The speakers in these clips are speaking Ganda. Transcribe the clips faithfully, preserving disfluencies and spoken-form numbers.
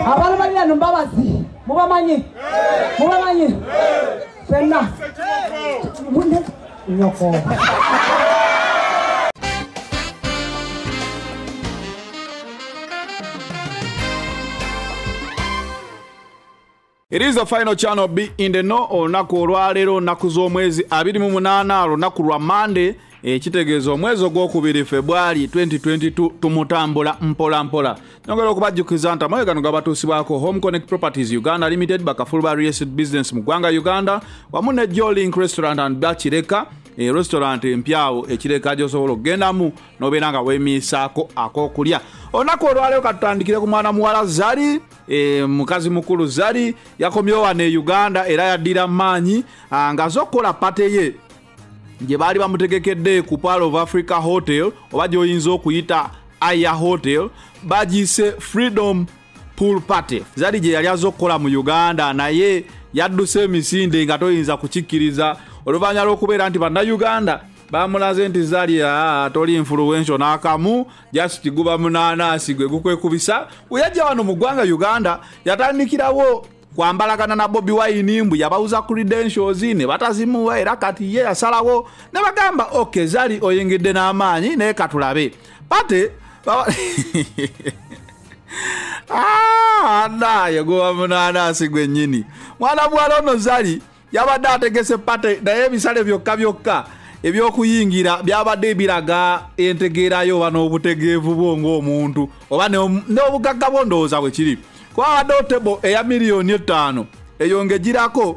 Abantu balina numbabazi. Mubamanyi. Mubamanyi. Fenna. Munde. Nyoko. It is the final channel Be in the Know olunaku olwaleero nnaku z'omwezi abiri mu munaana olunaku lwa Monday ekitegeeza omwezi ogwokubiri February twenty twenty-two tumutambula mpola mpola. Nyongera okubajjukiza nti amawe gano gabatuusibwako Home Connect Properties Uganda Limited bakafulba real estate business mu ggwanga Uganda wamu ne Jolink Restaurant and Bar Kireka e restaurant empyawo ekireka gy'osobola okgendamu n'obeera nga weemiisaako ak'okulya. Olunaku olwaleero katutandikire ku mwana muwala Zari e, mukazi mukulu Zari yakomyewo wano e Uganda era yaddira maanyi ng'azze okukola pate ye gye baali bamutegekedde ku Pearl of Africa Hotel oba gy'oyinza okuyita Aya Hotel bagiyise Freedom Pool Party. Zari gye yali azze okukola mu Uganda naye yadduse emisinde nga toyinza kukikkiriza oluvannyuma lw'okubeera nti bannayuganda bamulaze nti Zari ya toli influential n'akamu just guba munaanasi gwe gukwekubisa weyajja wano mu ggwanga Uganda yatandikirawo kwambalagana na Bobi Wine mbu yabawuza credentials ne batazimuwa era kati ye yasalawo ne bagamba okay Zari oyingidde n'amaanyi naye katulabe pate ah naye guba munaanasi gwe nnyini mwana bwala ono Zari yabadde ategese pate naye ebisale byokka byokka ebyokuyingira byabadde ebiraga entegeerayo oba n'obutegeevu bwo ng'omuntu oba n'obugagga bwo ndowooza bwe kiri kwabaddewo tebo eya miliyoni etaano eyongegirako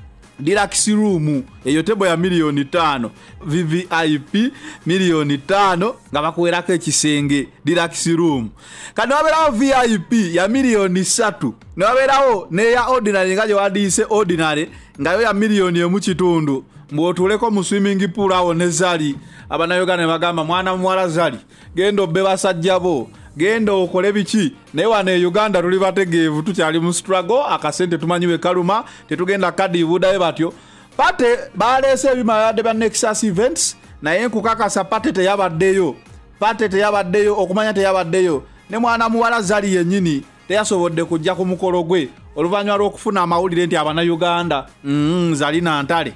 deluxe room eyo tebo ya miliyoni ttaano V V I P miliyoni ttaano nga bakuwerako ekisenge deluxe room kati wabeerawo V I P ya miliyoni ssatu newabeerawo neya ordinary nga gye wadiise ordinary nga yo ya miliyoni emu kitundu mbw'otuuleko mu swimming pool awo ne Zari abannayuganda ne bagamba mwana muwala Zari genda obbe basajja bo genda okole biki naye wano e Uganda tuli bategeevu tukyali mu struggle akasente tumanyiwe kaluma tetugenda kadiibudayo batyo pate baleese ebimayadde ba Nexus Events naye nkukakasa pate teyabaddeyo pate teyabaddeyo okumanya teyabaddeyo ne mwana muwala Zari yennyini teyasobodde kujja ku mukolo gwe oluvannyuma lw'okufuna amawulire nti abannayuganda mm, Zari nantale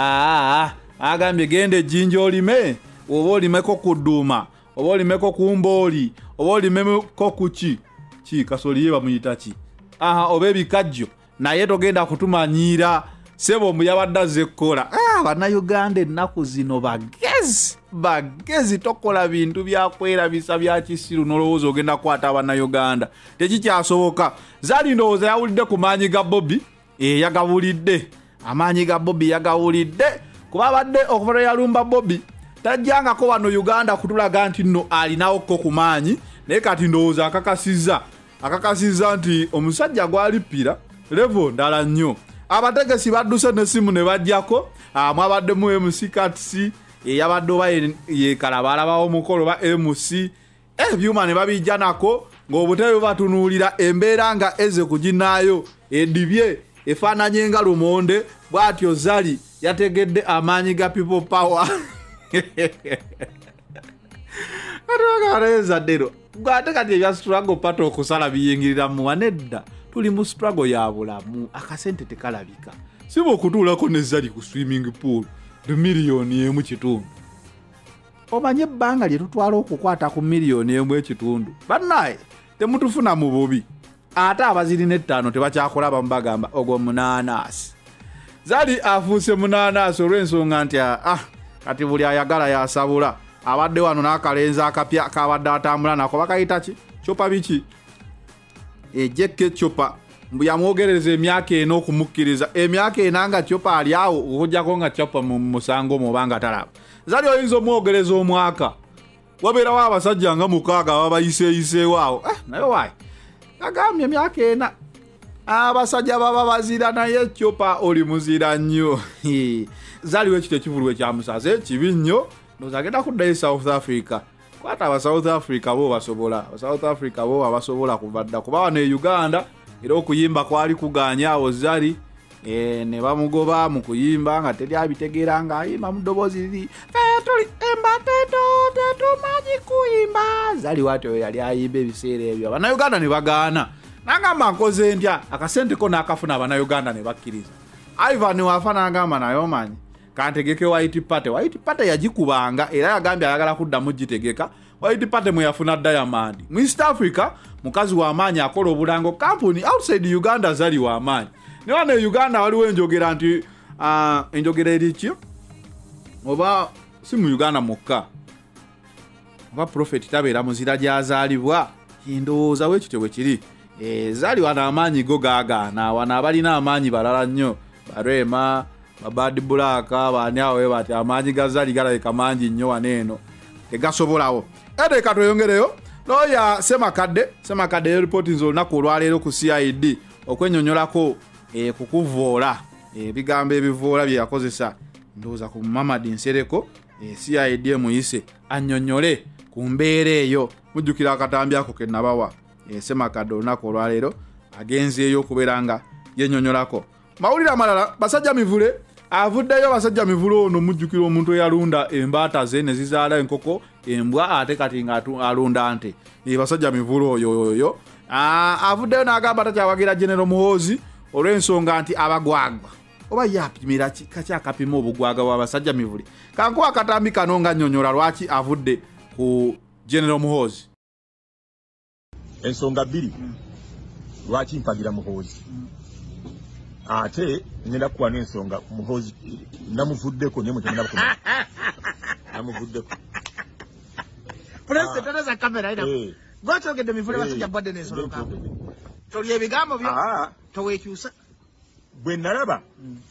aa agambye genda ejjinja olime oba olimeko ku dduuma oba olimeko ku mbooli oba olimeko ku ki ki kasoli ye bamuyita ki aha oba ebikajjo naye togenda kutumanyiira sebo muyabadde azze kukola ah bannayuganda ennaku zino bagezi bagezi tokola bintu byakwerabisa bya kisiru n'olowooza ogenda kukwata abannayuganda tekikyasoboka. Zari ndowooza yawulidde ku maanyi ga Bobi e yagawulidde amaanyi ga Bobi yagawulidde kuba abadde okuva yalumba Bobi tajjangako wano Uganda kutulaga nti nno alinawokko ku maanyi naye kati ndowooza akakasizza akakasizza nti omusajja gwalippira levo ndala nnyo. Abategesi badduse n'essimu ne bajjako mwabaddemu M C Kati eyabadde oba yekala balabawo omukolo ba M C ebyuma ne babijja nako ng'obutebe batunuulira embeera nga eze kuginaayo edibye efaananye nga lumonde bw'atyo Zari yategedde amaanyi ga people power atwagareza ddero gwate kati ebya struggle pato okusala biyingirira mu wanedda tuli mu struggle ya bulamu akasente tekalabika sibo okutuulako ne Zari ku swimming pool de miliyoni emu kitundu omanye ebbanga lye tutwala okukwata ku miliyoni emu ekitundu bannaye temutufuna mu bubi ate abazirina ettaano tebakyakulaba mubagamba ogwo munaanasi. Zari afuuse munaanasi olw'ensonga nti ah kati buli ayagala yasabula abadde wano n'akalenzi akapya kabadde atambula nako bakayita ki chopa biki ejjekke chopa mbu yamwogereza emyaka ena okumukkiriza emyaka ena nga chopa ali awo okujjako nga chopa mu musango mubanga talaba. Zari oyinza omwogereza omwaka wabeerawo abasajja nga mukaaga babayiseeyiseewo awo eh, naye waayi agambye emyaka ena abasajja baba bazira naye chopa oli muzira nnyo. Zari wekito ekivulwe kyamusaze kibi nnyo nozagenda kuddayo South Africa kwata aba South Africa bo basobola aba South Africa bo abasobola kuvadda kuba wano e Uganda era okuyimba kwali kuganya awo Zari e, ne bamugoba mu kuyimba nga teri abitegeera nga ayimba mu ddoboozi liri tuli embateto tetumanyi kuyimba Zari watyo yali ayimba ebiseera ebyo abannayuganda ne bagaana nangamba nkoze ndya akasente ko nakafuna Abannayuganda ne bakkiriza. Ivan wafana ngamba nayo manyi kantegeke White Party. White Party yagikubanga era yagambye ayagala kuddamu gitegeka. White Party mwe yafuna Diamond. Mu East Africa mukazi wa amaanyi akola obulango company outside Uganda Zari wa amaanyi. Ne wane Uganda waliwo enjogera nti uh, enjogera erichi oba si mu Uganda mukka oba prophet tabeera muzira gyazaalibwa ndowooza wekityo bwe kiri. E, Zari wana amaanyi go gaagaana wana abalina amaanyi balala nnyo Barema Bad Black bani awe bati amaanyi ga Zari galabika mangi nnyo waneeno tegasobolawo. Ede katweyongereyo Loya Semakadde Semakadde report nzo olunaku olwaleero ku C I D okwenyonyolako e, kukuvoola ebigambo e, ebivoola bye yakozesa ndowooza ku Mamadi Nsereko e, C I D muyise annyonnyole ku mbeera eyo. Mujjukira akatambi ako ke nabawa e, Semakadde olunaku olwaleero agenzeeyo okubeera nga yennyonnyolako. Mawulire amalala basajja mivule avuddeyo basajja mivule ono mujjukira omuntu eyalunda embaata ze ne zizaala enkoko embwa ate kati nga alunda nte e, basajja mivule oyo oyo avuddeyo n'agamba takyawagira General Muhoozi olw'ensonga nti abagwagwa oba yapimira kaki akapima obugwaga bw'abasajja mivule. Kankuwa akatambi kano nga nnyonnyola lwaki avudde ku General Muhoozi. Ensonga bbiri lwaki mpagira Muhoozi ate ngenda kuwa n'ensonga Muhoozi namuvuddeko naye mutemera bakoma namuvuddeko President anaweza kamera ina gwatogedde mivule basajja badde n'ensonga toli ebigambo byo towekyusa bwe nalaba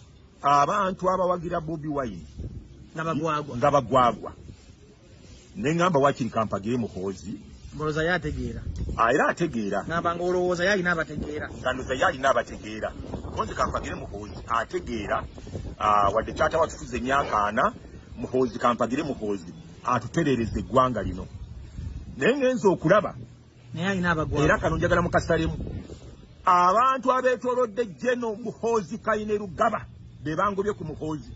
abantu abawagira Bobi Wine ngabagwagwa ngabagwagwa nengamba wakiri kampagire Muhoozi mboloza yategeera era ategeera nabanga olowooza yali n'abategeera ngandoza yali n'abategeera konzi kampagire Muhoozi ategeera wadde taata watufuze emyaka ana Muhoozi kampagire Muhoozi atuterereza eggwanga lino naye ngenza okulaba naye alina abagwagwa era kano njagala mukasalemu abantu abeetoolodde General Muhoozi Kainerugaba be bangobye ku Muhoozi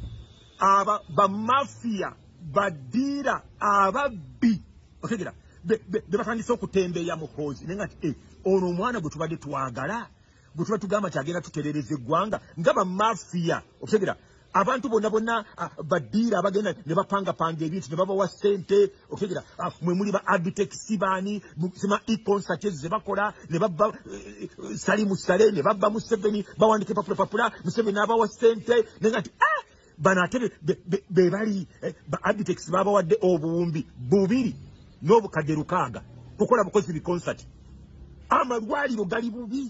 aba bamafiya badira ababbi otegera be batandise okutembeeya Muhoozi naye nga eh, ono omwana gwe tubadde twagala gwe tuba tugamba kyagenda tuterereza eggwanga nga bamafiya otegera abantu bonna bonna badira abagenda ne bapangapanga ebintu ne babawa ssente otegera mwe muli ba Abitex baani sima e-concert ze bakola ne babba sali musale ne babba mu Museveni bawandike papula papula Museveni n'abawa ssente naye nga ah bana ate be bali ba Abitex babawadde obuwumbi bubiri n'obukadde lukaaga kukola bukozi bi concert amalwaliro gali bubi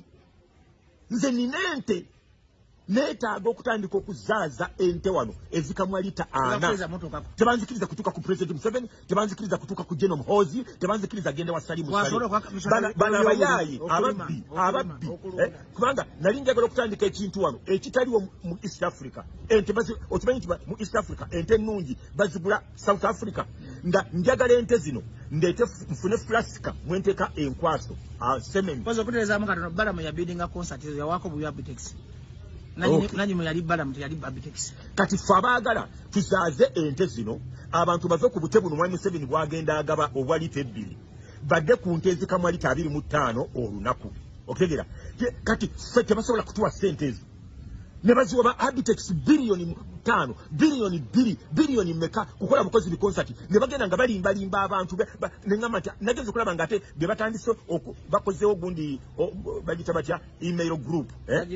nze ninente neetaaga okutandika okuzaaza ente wano ezikamu lita ana tebanzikiriza kutuuka ku President Museveni tebanzikiriza kutuuka ku General Muhoozi tebanzikiriza agende wa Sali Musale bana abayaayi ababbi ababbi kubanga nali njagala okutandika ekintu wano ekitaliwo mu East Africa ente okimanyi nti mu East Africa ente ennungi bazigula South Africa nga njagala ente zino ndeete mfune flasika mwenteeka enkwaso semeni okutereezaamu katono balamu ya building concert yawako buya Abitex nanyi mwe yali balamu teyali Abitex kati ffe abaagala tuzaaze ente zino abantu bave ku butebu nomwami Museveni bwagenda agaba obwa lita ebbiri badde ku nte ezikamu lita abiri mu ttaano olunaku okutegera kati ffe tebasobola kutuwa ssente ezo ne baziwa ba Abitex biliyoni ttaano biliyoni bbiri biliyoni mmeka kukola bukozi bi concert ne bagenda nga balimbalimba abantu neŋŋamba nti nageze okulaba nga ate be batandise bakozeewo gundi bagita batya email group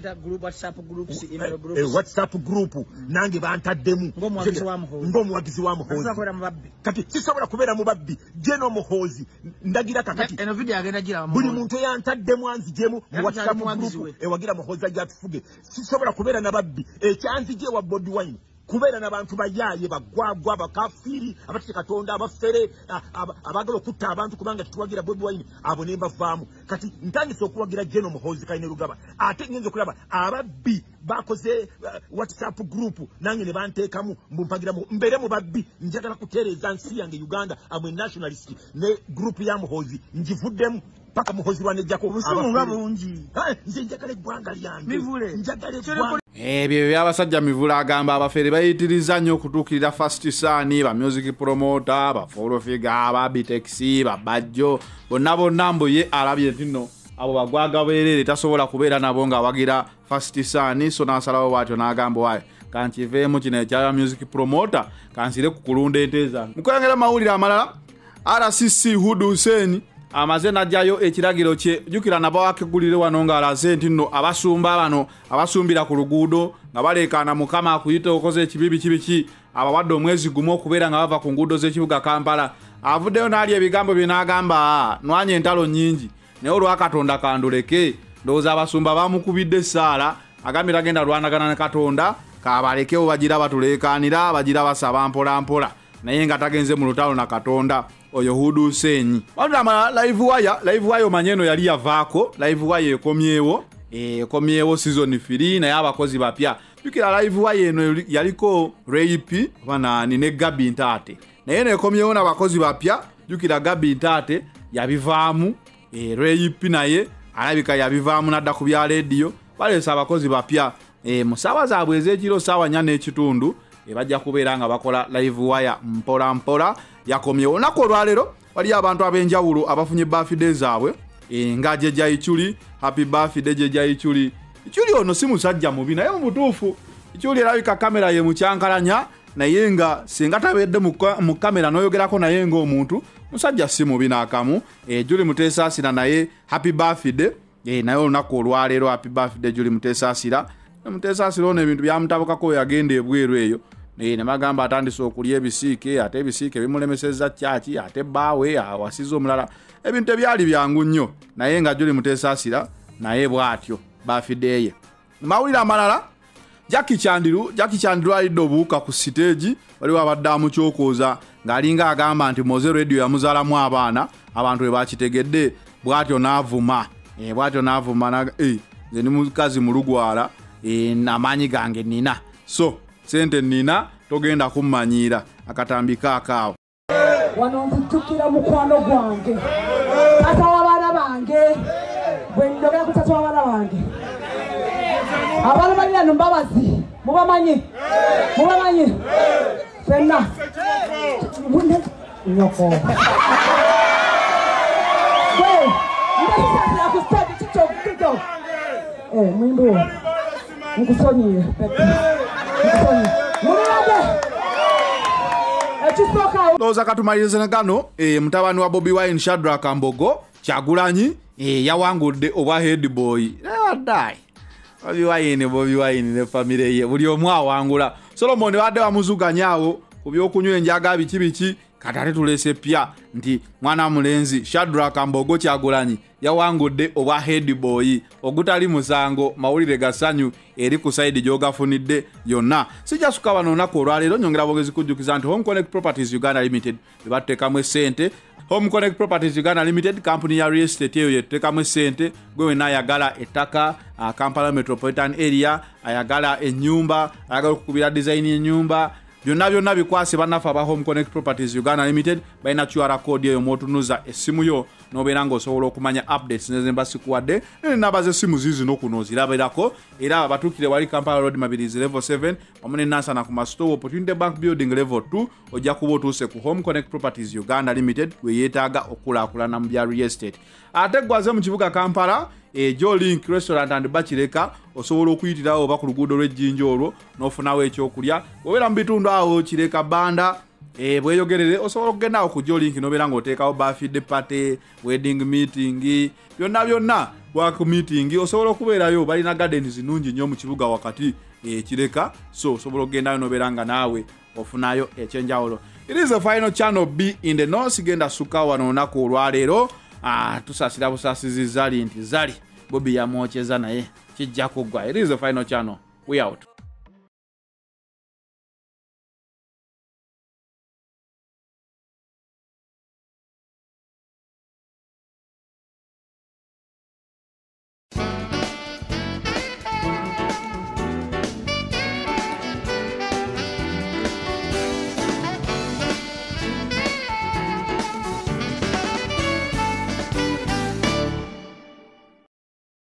WhatsApp group nange bantaddemu ng'omuwagizi wa Muhoozi kati sisobola kubeera mu babbi General Muhoozi ndagira kakati buli muntu eyantaddemu anzijemu mu WhatsApp group ewagira Muhoozi ajja atufuge sisobola kubeera na babbi ekyanzije wa Bobi Wine kubeera n'abantu bayaaye bagwagwa bakafiri abatike Katonda abafere abagala okutta abantu kubanga tuwagira Bobi Wine abo ne mbavaamu kati ntandise okuwagira General Muhoozi Kainerugaba ate ngenze okulaba ababbi bakoze WhatsApp group nange ne banteekamu mbumpagira mu mbere mu babbi njagala kutereeza nsi yange Uganda amwe nationalist ne group ya Muhoozi njivuddemu paka Muhoozi lwanejjako obusumu nga bungi nze njagala eggwanga lyange njagala eggwanga ebyo byabasajja mivule agamba abafere bayitiriza nnyo okutuukirira First Sun ba music promoter ba follow figure ba Abitex ba Bajjo bonna bonna mbu ye alabye nti nno abo bagwaga berere tasobola kubeera nabo nga wagira First Son so nasalawo bwatyo n'agamba wayi kankiveemu kino ekya music promoter kansire ku kulunda ente zange. Mukwengera mawulire amalala R C C Hudu Hussein amaze najjayo ekiragiro kye jukira nabawakegulire wano nga alaze nti nno abasumba bano abasumbira ku luguudo nga baleekaana mukama akuyita okoze ekibibi kibiki abawadde omwezi gumu okubeera nga bava ku nguudo z'ekibuga Kampala. Avuddeyo n'ali ebigambo bye n'agamba nwanye entalo nnyingi naye olwa Katonda kanduleke ndowooza abasumba bamukubidde essaala agambye tagenda lwanagana ne Katonda kabalekewo bagira batuleekaanira bagira basaba mpola mpola naye nga tagenze mu lutalo na Katonda oyo Hudu Hussein. Wandama live wire live wire manyeno yali yavaako live wire ekomyewo ekomyewo season three naye abakozi bapya bikira live wire eno yaliko Rape bana ne Gabi Ntate naye ne ekomyewo n'abakozi bapya jukira Gabi Ntate yabivaamu e Rape naye alabika yabivaamu nadda ku bya radio balesa abakozi bapya e musawa zaabwe ez'ekiro sawa nyane ekitundu e bajja kubeera nga bakola live wire mpola mpola yakomyewo. Nako olwalero wali abantu ab'enjawulo abafunye birthday zaabwe e nga Jeja Ichuli happy birthday Jeja Ichuli. Ichuli ono si musajja mubi naye mu butuufu Ichuli erabika kamera ye mucyankalanya naye nga singa tabedde mu kamera n'oyogerako naye ng'omuntu musajja si mubi n'akamu. e Juli Mutesaasira naye happy birthday e naye olunaku olwalero happy birthday Juli Mutesaasira. Mutesaasira ono ebintu byamutabukako yagenda ebweru eyo ne magamba atandise okulya ebisiike ate ebisiike bimulemeseza kyaki ate baawe awasiza omulala ebintu ebyali byangu nnyo naye nga Juli Mutesaasira naye bwatyo birthday ye. Mawulire amalala Jackie Chandiru Jackie Chandiru alidde obuuka ku stage waliwo abadde amukyokooza ng'alinga agamba nti Moze Radio yamuzaalamu abaana abantu we bakitegedde bwatyo n'avuma e bwatyo n'avuma na eh nze ni mukazi mu Lugwala e namanyi gange nina so sente nina togenda kummanyiira akatambika akaawo wano nzitukira mukwano gwange tata w'abaana bange bwe ndogera ku tata w'abaana bange abaana balina no mbabazi mubamanyi mubamanyi fenna munde nyoko we ndasasa akustadi chicho kito eh mwimbo nkusonyiye pepe nkusonyiye mulade echisoka loza katumaliriza gano e mutabani wa Bobi Wine Shadrack Ambogo Kyagulanyi e yawangudde obwa head boy never die Bobi Wine Bobi Wine ne family ye buli omwa awangula Solomon wadde wamuzuganyaawo ku byokunywa enjaga biki biki katale tulese pya nti mwana mulenzi Shadrack Ambogo Kyagulanyi yawangudde obwa head boy ogutali musango mawulire gasanyu eri ku side jogafunidde yonna sija suka bano nako olwalero nyongera bogezi kujjukiza nti Home Connect Properties Uganda Limited bebatekamwe sente. Home Connect Properties Uganda Limited company ya real estate eyo yetekamwe sente gwe na yagala ettaka uh, Kampala Metropolitan Area ayagala ennyumba ayagala okukubira design ennyumba byonna byonna bikwase banafa ba Home Connect Properties Uganda Limited baina Q R code eyo motunuza esimu yo nobeera ng'osobola okumanya updates nezemba sikuwadde n'abaze simu zizi n'okunozirabirako era batukire wali Kampala Road Mabilizi level seven wamune Nansana ku Masto Opportunity Bank Building level two ojja kuba otuuse ku Home Connect Properties Uganda Limited we yeetaaga okulaakulana mu bya real estate. Ate gwaze mu kibuga Kampala e Joe Link Restaurant and Bachireka osobola okuyitirawo oba ku luguudo lw'ejjinja olwo n'ofunawo ekyokulya obeera mu bitundu awo Kireka Banda e bweyogerere osobola okugenda ku Joe Link n'obeera ng'oteekawo birthday party wedding meeting byonna byonna work meeting osobola okubeerayo balina gardens nnungi nnyo mu kibuga wakati e Kireka so osobola okugendayo n'obeera nga naawe ofunayo ekyenjawulo. It is the final channel B in the north genda suka wano olunaku olwaleero. Ah, tusasira busasizi Zari nti Zari Bobi yamwocheza naye kijja kugwa. It is the final channel. We out.